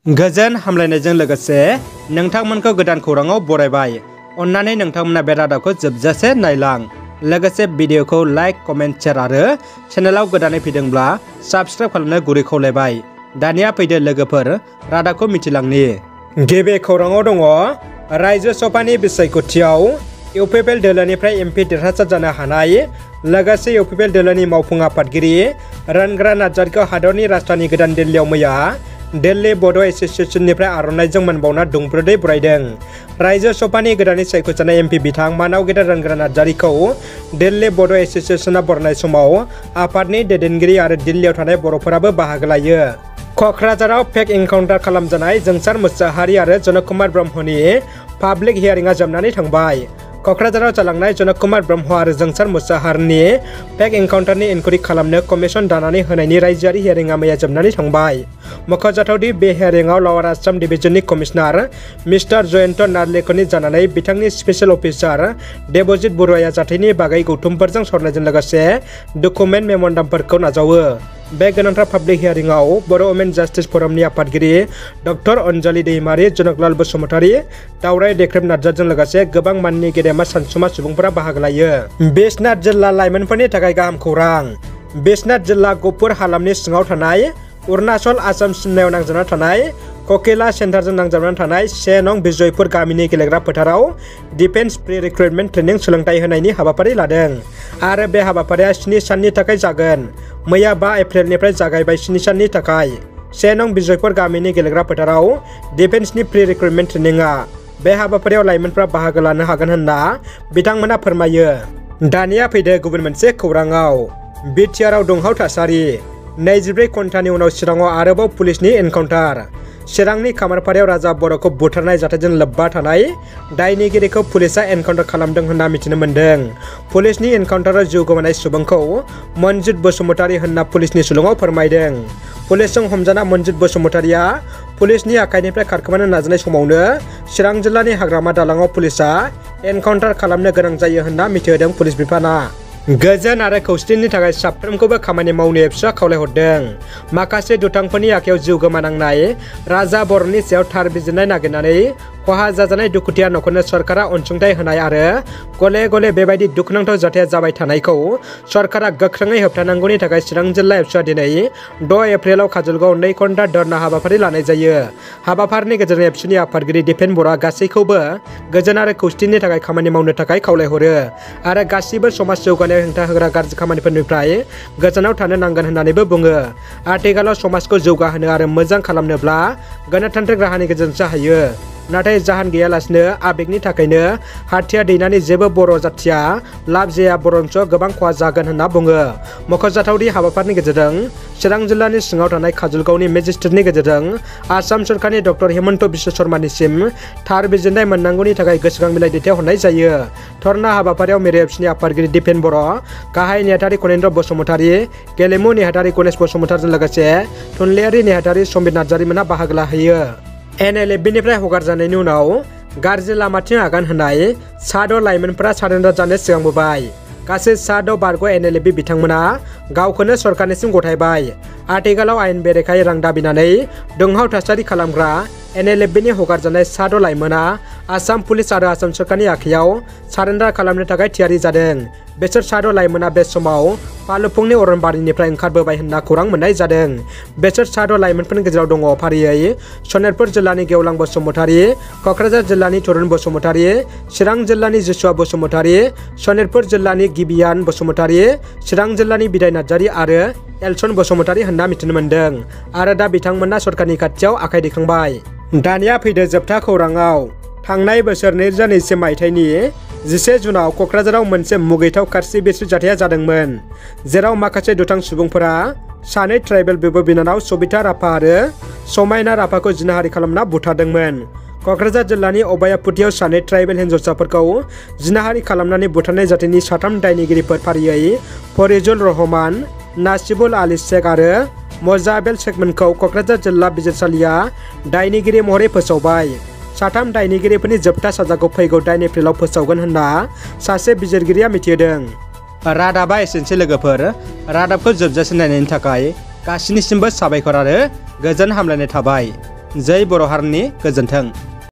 गोजोन हामलायनायजों लोगोसे नोंथांमोनखौ गोदान खौराङाव बरायबाय। अन्नानै नोंथांमोना बे रादाबखौ जोबजासे नायलां। लोगोसे भिडिअखौ लाइक, कमेन्ट, शेयार आरो चेनेलाव गोदानै फैदोंब्ला साबस्क्राइब खालामनो गुरै खावलायबाय। दानिया फैदो लोगोफोर रादाबखौ मिथिलांनि। गिबि खौराङाव दङ रायजो सभानि बिसायख'थियाव इउपिपिएल दोलोनिफ्राय एमपि देरहासार जानो हानाय लोगोसे इउपिपिएल दोलोनि मावफुं आफादगिरि रोनग्रा नार्जारिखौ हादरनि राजधानि गोदान दिल्लीयाव मैया दिल्ली बड' एस'सिएशननिफ्राय आर'नाइजों मोनबावना दुंब्रुदै बरायदों। रायजो सभानि गोदानै सायख'जानाय एमपि बिथां मानाव गेदेर रोनग्रा नार्जारिखौ दिल्ली बड' एस'सिएशना बरायनाय समाव आफादनि दैदेनगिरि आरो दिल्लीयाव थानाय बर'फोराबो बाहागो लायो। क'क्राझाराव फेक एनकाउन्टार खालामजानाय जोंसार मुसाहारि आरो जनक कुमार ब्रह्मनि पाब्लिक हियारिंआ जोबनानै थांबाय। क'क्राझाराव जालांनाय जनक कुमार ब्रह्म आरो जोंसार मुसाहारिनि फेक एनकाउन्टारनि इनकुइरि खालामनो कमिसन दानानै होनायनि रायजोआरि हियारिंआ मैया जोबनानै थांबाय। मख'जाथावदि बे हियारिंआव लवार आसाम डिभिजननि कमिशनार मिस्टार जयन्त नार्लिकरनि जानानै बिथांनि स्पेशल अफिसार देबजित बरुवाया जाथायनि बागै गौथुमफोरजों सावरायनायजों लोगोसे डकुमेन्ट मेम'रेन्डामफोरखौ नाजावो। बे गोनांथार पाब्लिक हियारिंआव बर' वुमेन जास्टिस फ'रामनि आफादगिरि डक्टर अनजालि दैमारि, जनकलाल बसुमतारी, दावराय देख्रेब नार्जारिजों लोगोसे गोबां माननि गेदेमा सानसुमा सुबुंफोरा बाहागो लायो। बिश्वनाथ जिल्ला लाइमोनफोरनि थाखाय गाहाम खौरां। बिश्वनाथ जिल्ला गहपुर हालामनि सिङाव थानाय अरुणाचल आसाम सिमनायाव नांजाबना थानाय ककिला सेन्टारजों नांजाबनानै थानाय 1 नं बिजयपुर गामिनि गेलेग्रा फोथाराव डिफेन्स प्रि रिक्रुटमेन्ट ट्रेनिं सोलोंथाइ होनायनि हाबाफारि लादों आरो बे हाबाफारिया 7 साननि थाखाय जागोन। मैया 5 एप्रिलनिफ्राय जागायबाय 7 साननि थाखाय 1 नं बिजयपुर गामिनि गेलेग्रा फोथाराव डिफेन्सनि प्रि रिक्रुटमेन्ट ट्रेनिंआ। बे हाबाफारियाव लाइमोनफ्रा बाहागो लानो हागोन होनना बिथांमोना फोरमायो। दानिया फैदो गुबुन मोनसे खौराङाव। BTRआव दुंहाव थासारि। 24 घन्टानि उनाव चिराङाव आरोबाव पुलिसनि एनकाउन्टार। चिरांनि खामारपारायाव राजा बर'खौ बुथारनाय जाथायजों लोब्बा थानाय दायनिगिरिखौ पुलिसआ एनकाउन्टार खालामदों होनना मिथिनो मोन्दों। पुलिसनि एनकाउन्टाराव जिउ गोमानाय सुबुंखौ मनजित बसुमतारी होनना पुलिसनि सुलुङाव फोरमायदों। पुलिसजों हमजाना मनजित बसुमतारीया पुलिसनि आखाइनिफ्राय खारखोमानो नाजानाय समावनो चिरां जिल्लानि हाग्रामा दालाङाव पुलिसआ एनकाउन्टार खालामनो गोनां जायो होनना मिथिहोदों पुलिस बिफाना। गोजोन आरो खौसेथिनि थाखाय साफ्रोमखौबो खामानि मावनो एबसुआ खावलायहरदों। माखासे दुथांफोरनि आखायाव जिउ गोमानांनाय राजा बर'नि सायाव थार बिजिरनाय नागिरनानै खहा जाजानाय दुखुथिया न'खरनो सरकारा अनसुंथाइ होनाय आरो गले गले बेबायदि दुखुनांथाव जाथाया जाबाय थानायखौ सरकारा गोख्रोङै होबथानांगौनि थाखाय चिरां जिल्ला एबसुआ दिनै 6 एप्रिलाव काजलगावआव 2 घन्टा धरना हाबाफारि लानाय जायो। हाबाफारिनि गेजेरजों एबसुनि आफादगिरि दिपेन बर'आ गासैखौबो गोजोन आरो खौसेथिनि थाखाय खामानि मावनो थाखाय खावलायहरो आरो गासिबो समाज जौगानायाव हेंथा होग्रा गाज्रि खामानिफोरनिफ्राय गोजानाव थानो नांगोन होननानैबो बुङो। आथिखालाव समाजखौ जौगाहोनो आरो मोजां खालामनोब्ला गणतान्त्रिक राहानि गेजेरजोंसो हायो। नाथाय जाहोन गैयालासिनो आबेगनि थाखायनो हाथियार दैनानै जेबो बर' जाथिया लाब जाया बरन्स गोबां खहा जागोन होनना बुङो। मख'जाथावदि हाबाफारिनि गेजेरजों चिरां जिल्लानि सिङाव थानाय काजलगावनि मेजिस्ट्रेटनि गेजेरजों आसाम सरकारनि डक्टर हेमन्त बिश्व शर्मानिसिम थार बिजिरनाय मोननांगौनि थाखाय गोसोखां बिलाइ दैथायहरनाय जायो। धरना हाबाफारियाव मेरे एबसुनि आफादगिरि दिपेन बर', गाहाय नेहाथारि कनेन्द्र बसुमतारी, गेलेमु नेहाथारि गणेश बसुमतारीजों लोगोसे थुनलाइयारि नेहाथारि सम्बित नार्जारिमोना बाहागो लाहैयो। NLFबनिफ्राय हगारजानायनि उनाव गाज्रि लामाथिं आगान होनाय 6 लाइमोनफोरा सारेन्डार जानो सिगांबोबाय। गासै 6 बारग' NLF बिथांमोना गावखौनो सरकारनिसिम गथायबाय। आथिखालाव आयेन बेरेखायै रां दाबिनानै दुंहाव थासारि खालामग्रा NLFनि हगारजानाय 6 लाइमोना आसाम पुलिस आरो आसाम सरकारनि आखायाव सारेन्डार खालामनो थाखाय थियारि जादों। बिसोर 6 लाइमोना बे समाव फालुफुंनि अरनबारिनिफ्राय ओंखारबोबाय होनना खौरां मोननाय जादों। बिसोर 6 लाइमोनफोरनि गेजेराव दङ फारियै सनितपुर जिल्लानि गेवलां बसुमतारी, क'क्राझार जिल्लानि तरुन बसुमतारी, चिरां जिल्लानि जिसुआ बसुमतारी, सनितपुर जिल्लानि गिबियान बसुमतारी, चिरां जिल्लानि बिदाय नार्जारि आरो एलसन बसुमतारी होनना मिथिनो मोन्दों आरो दा बिथांमोना सरकारनि खाथियाव आखाइ दैखांबाय। दानिया फैदो जोबथा खौराङाव। थांनाय बोसोर 2020 मायथाइनि 11 जुनाव क'क्राझाराव मोनसे मुगैथाव खारसि बिरसि जाथाया जादोंमोन, जेराव माखासे दुथां सुबुंफोरा 2 ट्राइबेल बिब' बिनानाव सबिता राभा आरो समायना राभाखौ जिनाहारि खालामना बुथारदोंमोन। क'क्राझार जिल्लानि अबायापुटियाव 2 ट्राइबेल हिन्जावसाफोरखौ जिनाहारि खालामनानै बुथारनाय जाथायनि 3 दायनिगिरिफोर फारियै फरिजुल रहमान, नासिबुल आली शेख आरो मजाबेल शेखमोनखौ क'क्राझार जिल्ला बिजिरसालिया दायनिगिरि महरै फोसावबाय। 3 दायनिगिरिफोरनि जोबथा साजाखौ फैगौ 8 एप्रिलाव फोसावगोन होनना सासे बिजिरगिरिया मिथिहोदों। रादाबा एसेनोसै लोगोफोर। रादाबखौ जोबजासिम नायनायनि थाखाय गासिनिसिमबो साबायखर आरो गोजोन हामलायनाय थाबाय। जै बर' हारिनि गोजोन्थों।